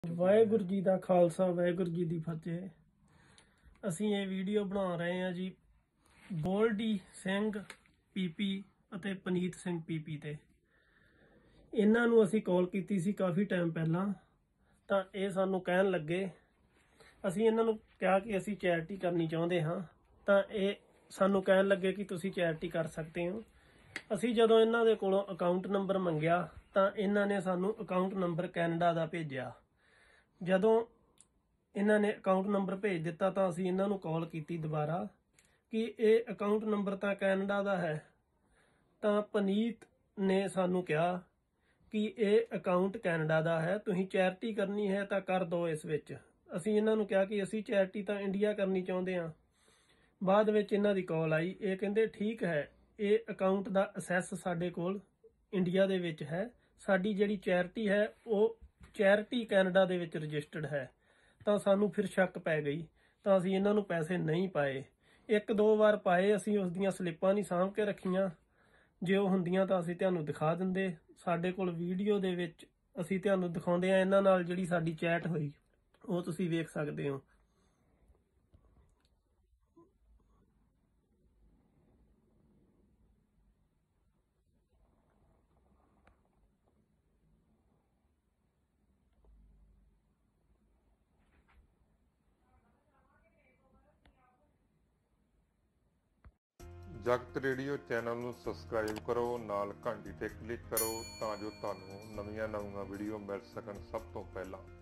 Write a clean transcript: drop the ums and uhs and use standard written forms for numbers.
ਵਾਹਿਗੁਰੂ ਜੀ ਦਾ ਖਾਲਸਾ ਵਾਹਿਗੁਰੂ ਜੀ ਦੀ ਫਤਿਹ। ਅਸੀਂ ਇਹ ਵੀਡੀਓ ਬਣਾ ਰਹੇ ਹਾਂ ਜੀ ਗੋਲਡੀ ਸਿੰਘ ਪੀਪੀ ਅਤੇ ਪਨੀਤ ਸਿੰਘ ਪੀਪੀ ਤੇ। ਇਹਨਾਂ ਨੂੰ ਅਸੀਂ ਕਾਲ ਕੀਤੀ ਸੀ ਕਾਫੀ ਟਾਈਮ ਪਹਿਲਾਂ, ਤਾਂ ਇਹ ਸਾਨੂੰ ਕਹਿਣ ਲੱਗੇ, ਅਸੀਂ ਇਹਨਾਂ ਨੂੰ ਕਿਹਾ ਕਿ ਅਸੀਂ ਚੈਰਿਟੀ ਕਰਨੀ ਚਾਹੁੰਦੇ ਹਾਂ, ਤਾਂ ਇਹ ਸਾਨੂੰ ਕਹਿਣ ਲੱਗੇ ਕਿ ਤੁਸੀਂ ਚੈਰਿਟੀ ਕਰ ਸਕਦੇ ਹੋ। ਅਸੀਂ ਜਦੋਂ ਇਹਨਾਂ ਦੇ ਕੋਲੋਂ ਅਕਾਊਂਟ ਨੰਬਰ ਮੰਗਿਆ ਤਾਂ ਇਹਨਾਂ ਨੇ ਸਾਨੂੰ ਅਕਾਊਂਟ ਨੰਬਰ ਕੈਨੇਡਾ ਦਾ ਭੇਜਿਆ। ਜਦੋਂ ਇਹਨਾਂ ਨੇ ਅਕਾਊਂਟ ਨੰਬਰ ਭੇਜ ਦਿੱਤਾ ਤਾਂ ਅਸੀਂ ਇਹਨਾਂ ਨੂੰ ਕਾਲ ਕੀਤੀ ਦੁਬਾਰਾ ਕਿ ਇਹ ਅਕਾਊਂਟ ਨੰਬਰ ਤਾਂ ਕੈਨੇਡਾ ਦਾ ਹੈ। ਤਾਂ ਪਨੀਤ ਨੇ ਸਾਨੂੰ ਕਿਹਾ ਕਿ ਇਹ ਅਕਾਊਂਟ ਕੈਨੇਡਾ ਦਾ ਹੈ, ਤੁਸੀਂ ਚੈਰਿਟੀ ਕਰਨੀ ਹੈ ਤਾਂ ਕਰ ਦਿਓ ਇਸ ਵਿੱਚ। ਅਸੀਂ ਇਹਨਾਂ ਨੂੰ ਕਿਹਾ ਕਿ ਅਸੀਂ ਚੈਰਿਟੀ ਤਾਂ ਇੰਡੀਆ ਕਰਨੀ ਚਾਹੁੰਦੇ ਹਾਂ। ਬਾਅਦ ਵਿੱਚ ਇਹਨਾਂ ਦੀ ਕਾਲ ਆਈ, ਇਹ ਕਹਿੰਦੇ ਠੀਕ ਹੈ, ਇਹ ਅਕਾਊਂਟ ਦਾ ਅਸੈਸ ਸਾਡੇ ਕੋਲ ਇੰਡੀਆ ਦੇ ਵਿੱਚ ਹੈ, ਸਾਡੀ ਜਿਹੜੀ ਚੈਰਿਟੀ ਹੈ ਉਹ ਚੈਰਿਟੀ ਕੈਨੇਡਾ ਦੇ ਵਿੱਚ ਰਜਿਸਟਰਡ ਹੈ। ਤਾਂ ਸਾਨੂੰ ਫਿਰ ਸ਼ੱਕ ਪੈ ਗਈ, ਤਾਂ ਅਸੀਂ ਇਹਨਾਂ ਨੂੰ ਪੈਸੇ ਨਹੀਂ ਪਾਏ। ਇੱਕ ਦੋ ਵਾਰ ਪਾਏ, ਅਸੀਂ ਉਸ ਦੀਆਂ ਸਲਿੱਪਾਂ ਨਹੀਂ ਸਾਂਭ ਕੇ ਰੱਖੀਆਂ, ਜੇ ਉਹ ਹੁੰਦੀਆਂ ਤਾਂ ਅਸੀਂ ਤੁਹਾਨੂੰ ਦਿਖਾ ਦਿੰਦੇ। ਸਾਡੇ ਕੋਲ ਵੀਡੀਓ ਦੇ ਵਿੱਚ ਅਸੀਂ ਤੁਹਾਨੂੰ ਦਿਖਾਉਂਦੇ ਹਾਂ ਇਹਨਾਂ ਨਾਲ ਜਿਹੜੀ ਸਾਡੀ ਚੈਟ ਹੋਈ, ਉਹ ਤੁਸੀਂ ਵੇਖ ਸਕਦੇ ਹੋ। ਜਗਤ ਰੇਡੀਓ ਚੈਨਲ ਨੂੰ ਸਬਸਕ੍ਰਾਈਬ ਕਰੋ, ਨਾਲ ਘੰਟੀ ਤੇ ਕਲਿੱਕ ਕਰੋ ਤਾਂ ਜੋ ਤੁਹਾਨੂੰ ਨਵੀਆਂ ਵੀਡੀਓ ਮਿਲ ਸਕਣ ਸਭ ਤੋਂ ਪਹਿਲਾਂ।